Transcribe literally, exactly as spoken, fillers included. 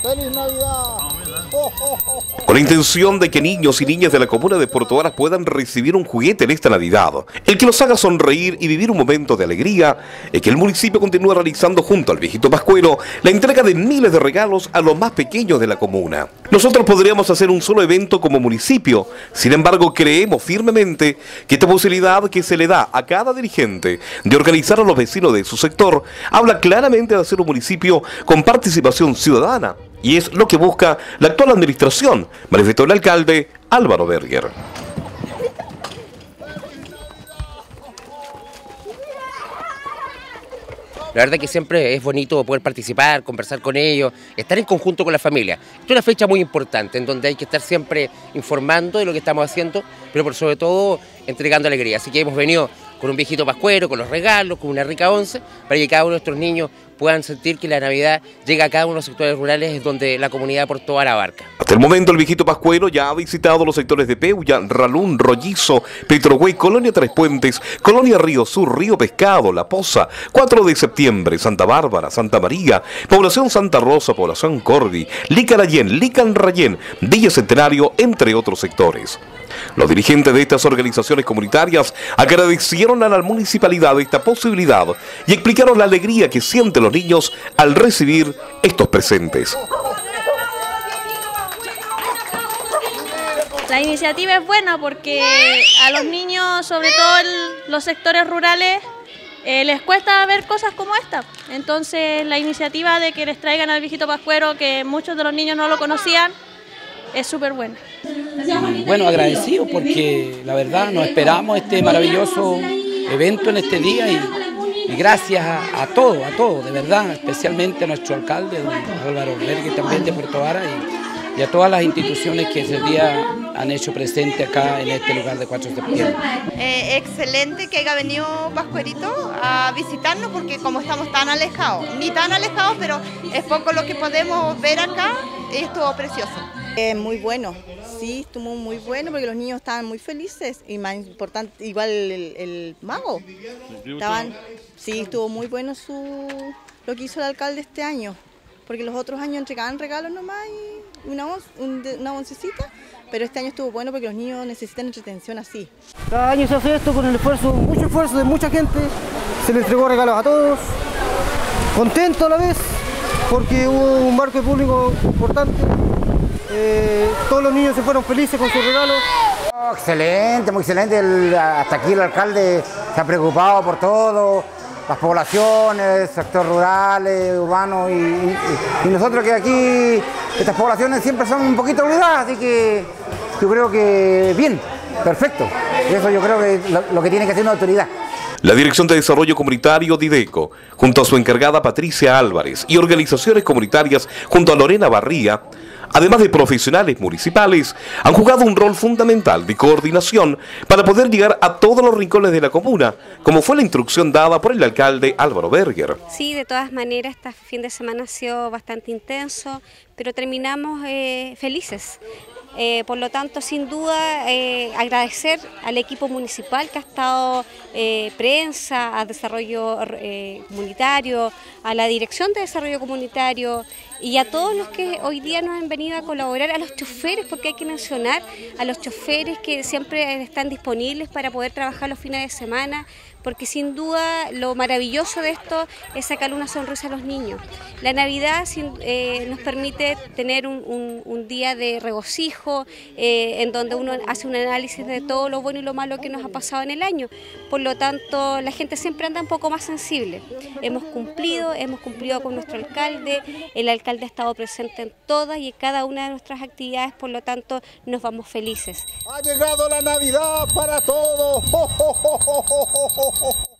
¡Feliz Navidad! Con la intención de que niños y niñas de la comuna de Puerto Varas puedan recibir un juguete en esta Navidad, el que los haga sonreír y vivir un momento de alegría, es que el municipio continúa realizando junto al viejito Pascuero la entrega de miles de regalos a los más pequeños de la comuna. Nosotros podríamos hacer un solo evento como municipio, sin embargo creemos firmemente que esta posibilidad que se le da a cada dirigente de organizar a los vecinos de su sector habla claramente de hacer un municipio con participación ciudadana. Y es lo que busca la actual administración, manifestó el alcalde Álvaro Berger. La verdad que siempre es bonito poder participar, conversar con ellos, estar en conjunto con la familia. Esta es una fecha muy importante en donde hay que estar siempre informando de lo que estamos haciendo, pero por sobre todo entregando alegría. Así que hemos venido con un viejito pascuero, con los regalos, con una rica once, para que cada uno de nuestros niños puedan sentir que la Navidad llega a cada uno de los sectores rurales donde la comunidad de Puerto Varas abarca. Hasta el momento el viejito pascuero ya ha visitado los sectores de Peulla, Ralún, Rollizo, Petrogüey, Colonia Tres Puentes, Colonia Río Sur, Río Pescado, La Poza, cuatro de septiembre, Santa Bárbara, Santa María, Población Santa Rosa, Población Cordi, Licarayén, Licanrayén, Villa Centenario, entre otros sectores. Los dirigentes de estas organizaciones comunitarias agradecieron a la municipalidad esta posibilidad y explicaron la alegría que sienten los niños al recibir estos presentes. La iniciativa es buena porque a los niños, sobre todo en los sectores rurales, eh, les cuesta ver cosas como esta. Entonces la iniciativa de que les traigan al viejito pascuero, que muchos de los niños no lo conocían, es súper buena. Bueno, agradecido porque la verdad nos esperamos este maravilloso evento en este día y, y gracias a, a todos, a todos, de verdad, especialmente a nuestro alcalde, don Álvaro Berger, también de Puerto Varas, y, y a todas las instituciones que ese día han hecho presente acá en este lugar de cuatro de septiembre. Eh, excelente que haya venido Pascuerito a visitarnos porque como estamos tan alejados, ni tan alejados, pero es poco lo que podemos ver acá, estuvo precioso. Eh, muy bueno, sí, estuvo muy bueno porque los niños estaban muy felices y más importante, igual el, el mago. Estaban, sí, estuvo muy bueno su, lo que hizo el alcalde este año, porque los otros años entregaban regalos nomás y una, un, una oncecita, pero este año estuvo bueno porque los niños necesitan entretención así. Cada año se hace esto con el esfuerzo, mucho esfuerzo de mucha gente, se les entregó regalos a todos, contento a la vez porque hubo un marco de público importante. Eh, todos los niños se fueron felices con sus regalos. Oh, excelente, muy excelente. El, hasta aquí el alcalde se ha preocupado por todo, las poblaciones, sectores rurales, urbanos y, y, y nosotros que aquí, estas poblaciones siempre son un poquito olvidadas, así que yo creo que bien, perfecto. Y eso yo creo que es lo, lo que tiene que hacer una autoridad. La Dirección de Desarrollo Comunitario Dideco, junto a su encargada Patricia Álvarez y organizaciones comunitarias junto a Lorena Barría, además de profesionales municipales, han jugado un rol fundamental de coordinación para poder llegar a todos los rincones de la comuna, como fue la instrucción dada por el alcalde Álvaro Berger. Sí, de todas maneras, este fin de semana ha sido bastante intenso, pero terminamos eh, felices. Eh, por lo tanto, sin duda, eh, agradecer al equipo municipal que ha estado, eh, prensa, a Desarrollo eh, Comunitario, a la Dirección de Desarrollo Comunitario y a todos los que hoy día nos han venido a colaborar, a los choferes, porque hay que mencionar a los choferes que siempre están disponibles para poder trabajar los fines de semana, porque sin duda lo maravilloso de esto es sacarle una sonrisa a los niños. La Navidad eh, nos permite tener un, un, un día de regocijo, eh, en donde uno hace un análisis de todo lo bueno y lo malo que nos ha pasado en el año. Por lo tanto, la gente siempre anda un poco más sensible. Hemos cumplido, hemos cumplido con nuestro alcalde, el alcalde ha estado presente en todas y en cada una de nuestras actividades, por lo tanto, nos vamos felices. Ha llegado la Navidad para todos. ¡Oh, oh, oh, oh, oh, oh!